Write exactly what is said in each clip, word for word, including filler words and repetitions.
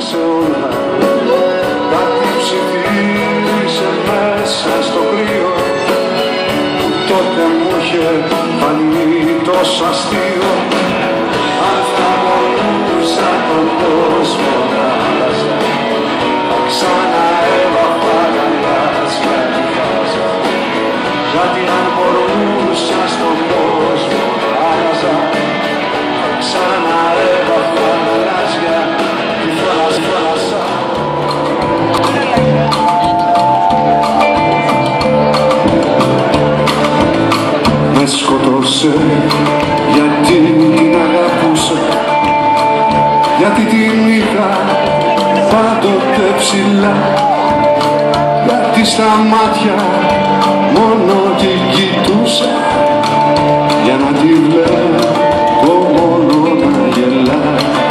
σε όλα. Κάτι ψιθύρισε μέσα στο κρύο που τότε μου είχε φανεί τόσο αστείο. Αν θα μπορούσα τον κόσμο να άλλαζα, θα ξαναέβαφα γαλάζια τη φάζα. Γιατί αν μπορούσα στον κόσμο να άλλαζα, θα ξαναέβαφα γαλάζια τη φάζα. Με σκοτώσε γιατί την αγαπούσα, γιατί την είχα πάντοτε ψηλά, γιατί στα μάτια μόνο την κοιτούσα, για να τη βλέπω μόνο να γελά.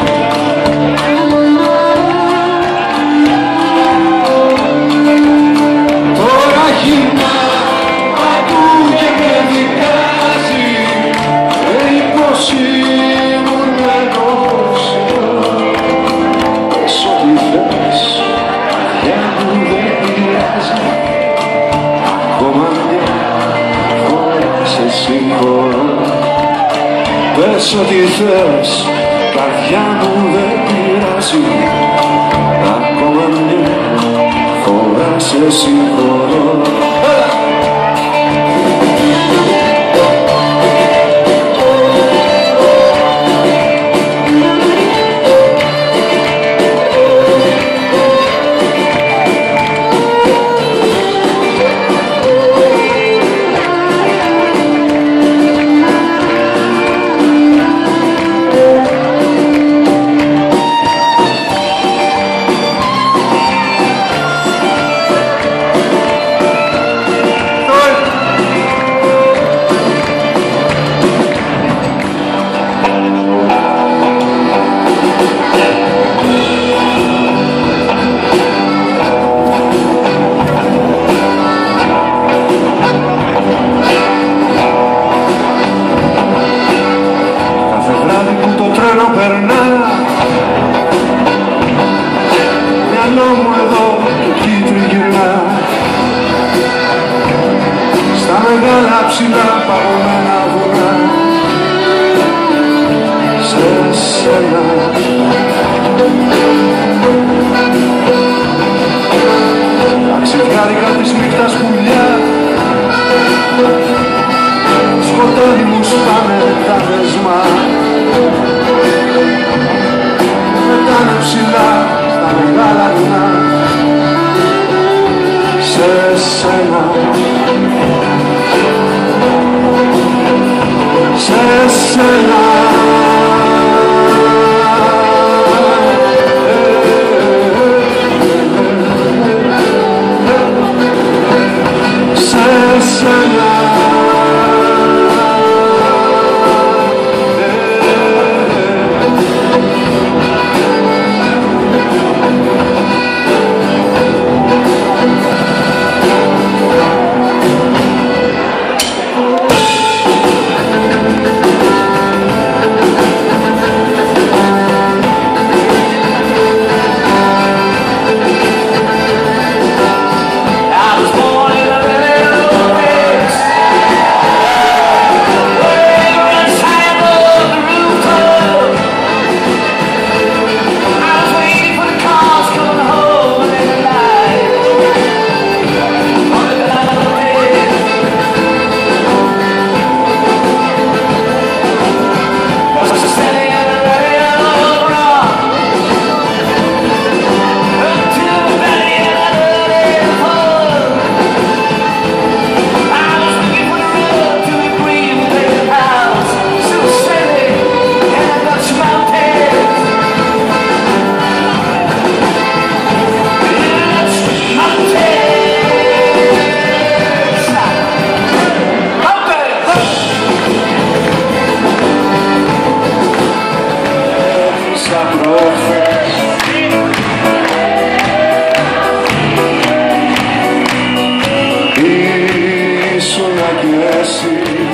Τώρα γυρνά παντού και με δικάζει, λέει πως ήμουν εγώ σειρό. Πες ό,τι θες, καρδιά μου δεν πειράζει, ακόμα μια φορά σε συγχωρώ. Πες ό,τι θες, καρδιά μου δεν πειράζει, ακόμα μια φορά σε συγχωρώ. Ψηλά παγωμένα βουνά, σε σένα τα ξεφιάρικα της νύχτας πουλιά, σκοτάδι μου σπάνε τα δεσμά, πετάνε ψηλά στα μεγάλα βουνά, σε σένα. Σε σένα σε σένα ήσουν κι εσύ.